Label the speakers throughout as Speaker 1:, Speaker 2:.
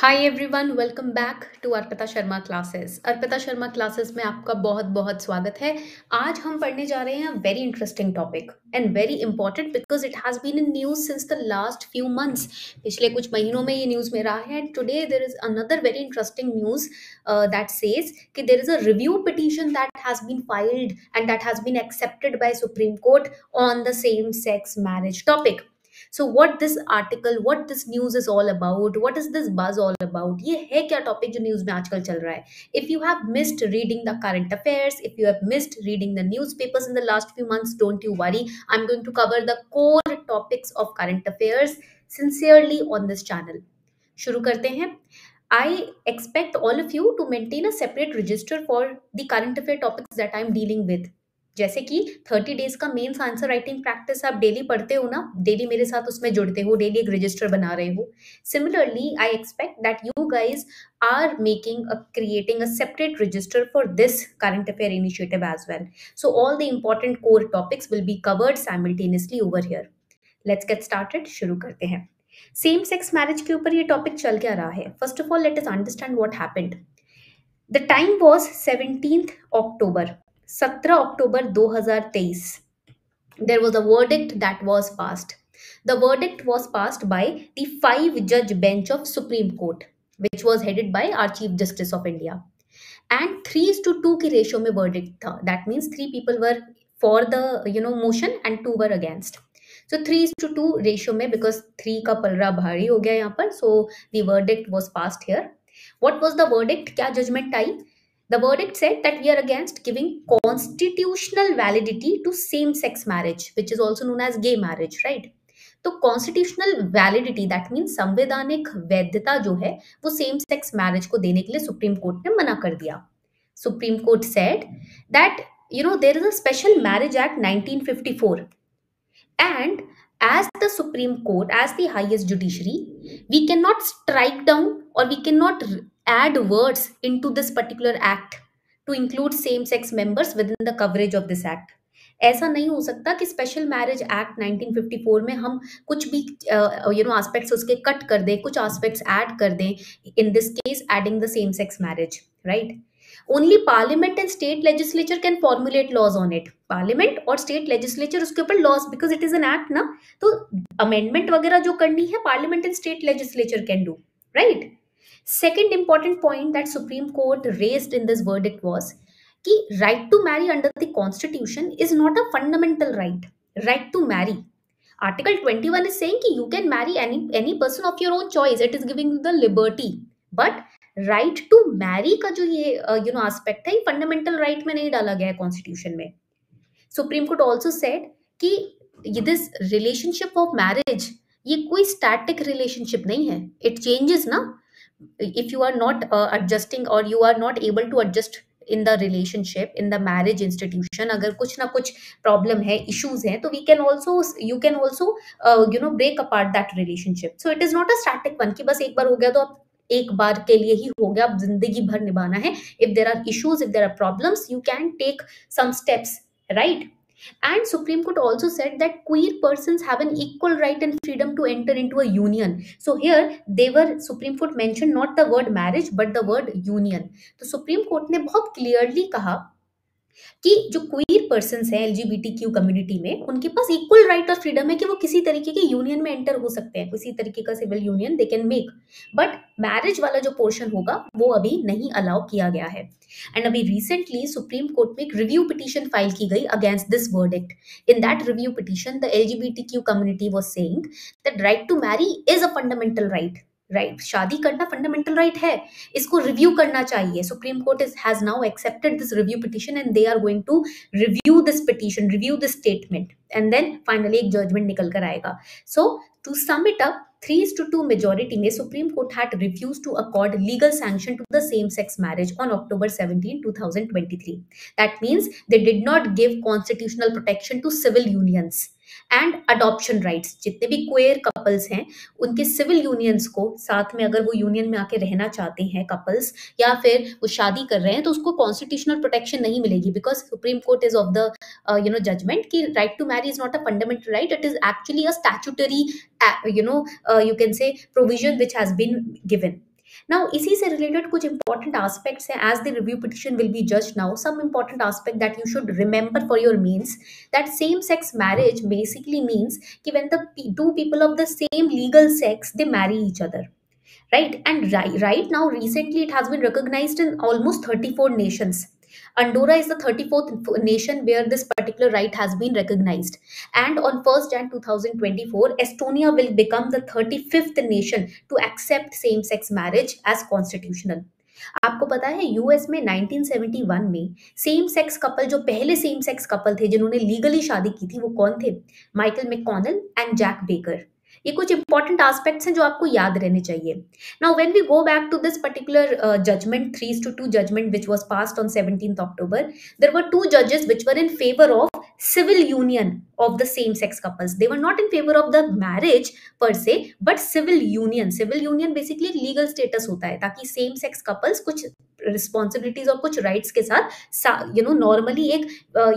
Speaker 1: Hi everyone, welcome back to Arpita Sharma classes. Arpita Sharma classes में आपका बहुत बहुत स्वागत है। आज हम पढ़ने जा रहे हैं very interesting topic and very important because it has been in news since the last few months. पिछले कुछ महीनों में ये न्यूज़ में रहा है and today there is another very interesting news that says कि there is a review petition that has been filed and that has been accepted by supreme court on the same sex marriage topic. So what this article, what this news is all about, what is this buzz all about? ये है क्या topic जो news में आजकल चल रहा है? If you have missed reading the current affairs, if you have missed reading the newspapers in the last few months, don't you worry. I'm going to cover the core topics of current affairs sincerely on this channel. शुरू करते हैं. I expect all of you to maintain a separate register for the current affair topics that I'm dealing with. जैसे कि 30 days का mains answer writing practice आप daily पढ़ते हो ना, डेली मेरे साथ उसमें जुड़ते हो, डेली एक रजिस्टर बना रहे हो. Similarly I expect that you guys are making creating a separate register for this current affair initiative as well. So all the important core topics will be covered simultaneously over here. Let's get started. शुरू करते हैं. Same sex marriage के ऊपर ये topic चल क्या रहा है? First of all let us understand what happened. The time was 17th October, 17 October 2023. There was a verdict that was passed. The verdict was passed by the 5-judge bench of Supreme Court, which was headed by our Chief Justice of India. And 3:2 की ratio में verdict था. That means 3 people were for the motion and 2 were against. So 3:2 ratio में, because 3 का पलड़ा भारी हो गया यहाँ पर, so the verdict was passed here. What was the verdict? क्या judgment आई? The verdict said that we are against giving constitutional validity to same-sex marriage, which is also known as gay marriage, right? तो constitutional validity that mean संवैधानिक वैधता जो है वो same sex marriage को देने के लिए सुप्रीम कोर्ट ने मना कर दिया. Supreme court said that there is a special marriage act 1954 and as the Supreme Court, as the highest judiciary, we cannot strike down or we cannot add words into this particular act to include same sex members within the coverage of this act. ऐसा नहीं हो सकता कि special marriage act 1954 में हम कुछ भी aspects उसके कट कर दें, कुछ एस्पेक्ट्स ऐड कर दें. In this case adding the same sex marriage, right? Only parliament and state legislature can formulate laws on it. Parliament और स्टेट लेजिस्लेचर उसके ऊपर laws, because it is an act ना, तो अमेंडमेंट वगैरह जो करनी है parliament and state legislature can do, right? Second important point that Supreme Court raised in this verdict was कि right to marry under the Constitution is not a fundamental right. Right to marry. Article 21 is saying कि you can marry any person of your own choice. It is giving you the liberty. But right to marry का जो ये aspect है, ये fundamental right में नहीं डाला गया है Constitution में. Supreme Court also said कि this relationship of marriage ये कोई static relationship नहीं है. It changes ना. If you are not adjusting or you are not able to adjust in the relationship, in the marriage institution, अगर कुछ ना कुछ problem है, issues हैं, तो you can also break apart that relationship. So it is not a static one कि बस एक बार हो गया तो अब एक बार के लिए ही हो गया, अब जिंदगी भर निभाना है. If there are issues, if there are problems, you can take some steps, right? And Supreme Court also said that queer persons have an equal right and freedom to enter into a union. So here Supreme Court mentioned not the word marriage but the word union. तो Supreme Court ने बहुत clearly कहा कि जो queer persons हैं LGBTQ community में, उनके पास इक्वल राइट और फ्रीडम है कि वो किसी तरीके के यूनियन में एंटर हो सकते हैं, किसी तरीके का civil union they can make. But marriage वाला जो पोर्शन होगा वो अभी नहीं अलाउ किया गया है. एंड अभी रिसेंटली सुप्रीम कोर्ट में एक रिव्यू पिटीशन फाइल की गई against this verdict. In that review petition the LGBTQ community was saying that right to marry is a fundamental right. Right, शादी करना फंडामेंटल राइट है, इसको रिव्यू करना चाहिए. Supreme court has now accepted this review petition and they are going to review this petition, review this statement, and then finally एक judgment निकल कर आएगा. So to sum it up, 3:2 majority में Supreme Court had refused to accord legal sanction to the same-sex marriage on October 17, 2023. That means they did not give constitutional protection to civil unions and adoption rights. जितने भी queer couples हैं उनके civil unions को साथ में, अगर वो union में आके रहना चाहते हैं couples या फिर वो शादी कर रहे हैं, तो उसको constitutional protection नहीं मिलेगी, because Supreme Court is of the judgment कि right to marry is not a fundamental right. It is actually a statutory you can say provision which has been given. Now इसी से related कुछ important aspects हैं as the review petition will be जज now some important aspect that you should remember for your means that same sex marriage basically means कि when the two people of the same legal sex they marry each other, right? And right now recently it has been recognized in almost 34 nations. Andorra is the 34th nation where this particular right has been recognized, and on 1st Jan 2024 Estonia will become the 35th nation to accept same sex marriage as constitutional. आपको पता है US में 1971 में same sex couple, जो पहले same sex couple थे जिन्होंने legally शादी की थी, वो कौन थे? Michael McConnell and Jack Baker. ये कुछ इंपॉर्टेंट एस्पेक्ट्स हैं जो आपको याद रहने चाहिए। Now when we go back to this particular judgment 3-2 judgment which was passed on 17th October, there were two जजेस which were in favour of civil union of the same sex couples. They were not in favor of the marriage per se, but civil union. Civil union basically एक legal status होता है ताकि same sex couples कुछ responsibilities और कुछ rights के साथ normally एक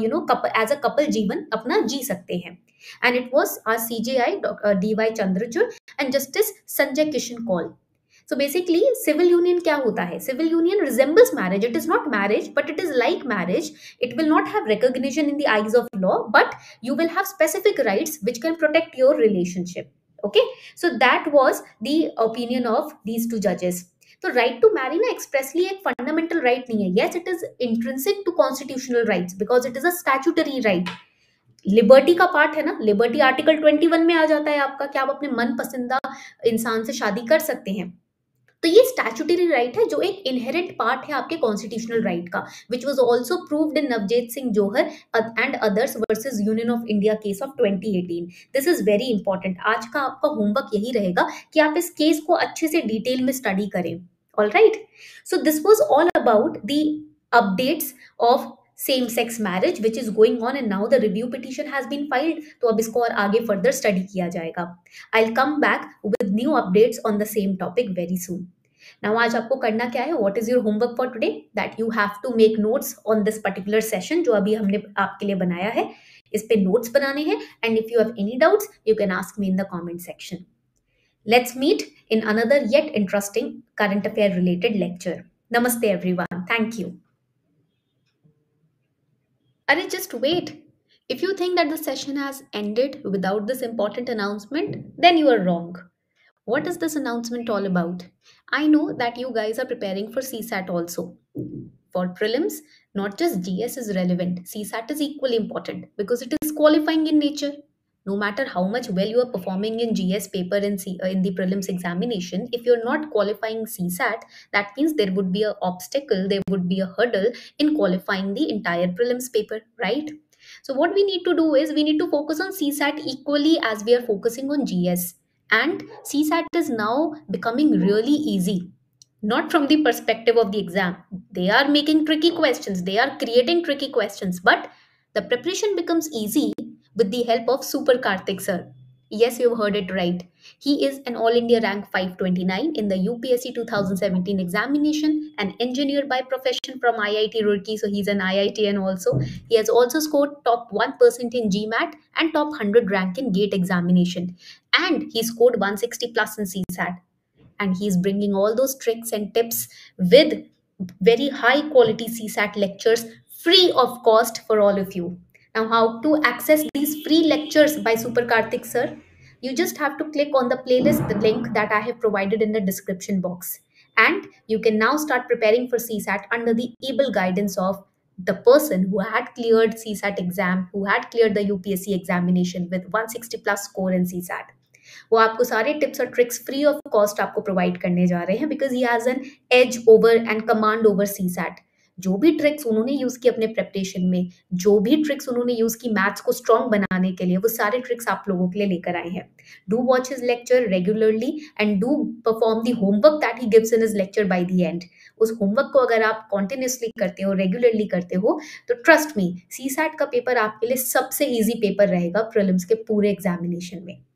Speaker 1: as a couple जीवन अपना जी सकते हैं। And it was our CJI DY Chandrachud and Justice Sanjay Kishan Kaul. So basically civil union क्या होता है? Civil union resembles marriage. It is not marriage, but it is like marriage. It will not have recognition in the eyes of law, but you will have specific rights which can protect your relationship. Okay, so that was the opinion of these two judges. तो right to marry ना expressly एक fundamental right नहीं है। Yes, it is intrinsic to constitutional rights because it is a statutory right. Liberty का part है ना, liberty article 21 में आ जाता है आपका, क्या आप अपने मन पसंदा इंसान से शादी कर सकते हैं। तो ये स्टैट्यूटरी राइट है जो एक इनहेरेंट पार्ट है आपके कॉन्स्टिट्यूशनल राइट का, which was also proved in Navjeet Singh Johar and others versus union of India case of 2018। This is very important. आज का आपका होमवर्क यही रहेगा कि आप इस केस को अच्छे से डिटेल में स्टडी करें। All right, so this was all about the updates of same sex marriage which is going on and now the review petition has been filed. तो अब इसको और आगे फर्दर स्टडी किया जाएगा। I will come back with new updates on the same topic very soon. Now आज आपको करना क्या है? What is your homework for today? That you have to make notes on this particular session जो अभी हमने आपके लिए बनाया है। इस पे नोट्स बनाने हैं and if you have any doubts you can ask me in the comment section. Let's meet in another yet interesting current affair related lecture. Namaste everyone, thank you. Arey, just wait. If you think that the session has ended without this important announcement, then you are wrong. What is this announcement all about? I know that you guys are preparing for CSAT also. For prelims, not just GS is relevant, CSAT is equally important because it is qualifying in nature. No matter how much well you are performing in GS paper in the prelims examination, if you're not qualifying CSAT, that means there would be an obstacle, there would be a hurdle in qualifying the entire prelims paper, right? So what we need to do is we need to focus on CSAT equally as we are focusing on GS. And CSAT is now becoming really easy. Not from the perspective of the exam. They are making tricky questions, they are creating tricky questions, but the preparation becomes easy with the help of Super Karthik sir. Yes, you've heard it right. He is an All India rank 529 in the UPSC 2017 examination, an engineer by profession from IIT Roorkee, so he's an IITian also. He has also scored top 1% in GMAT and top 100 rank in GATE examination. And he scored 160 plus in CSAT. And he's bringing all those tricks and tips with very high quality CSAT lectures free of cost for all of you. Now, how to access these free lectures by Super Karthik sir? You just have to click on the playlist, the link that I have provided in the description box. And you can now start preparing for CSAT under the able guidance of the person who had cleared CSAT exam, who had cleared the UPSC examination with 160 plus score in CSAT. वो आपको सारे tips और tricks free of cost आपको provide करने जा रहे हैं because he has an edge over and command over CSAT। जो भी ट्रिक्स उन्होंने यूज की अपने प्रेपरेशन में, जो भी ट्रिक्स उन्होंने यूज की मैथ्स को स्ट्रॉन्ग बनाने के लिए, वो सारे ट्रिक्स आप लोगों के लिए लेकर आए हैं। Do watch his lecture regularly and do perform the homework that he gives in his lecture by the end. उस होमवर्क को अगर आप कॉन्टिन्यूसली करते हो, रेगुलरली करते हो, तो ट्रस्ट मी CSAT का पेपर आपके लिए सबसे ईजी पेपर रहेगा प्रीलिम्स के पूरे एग्जामिनेशन में।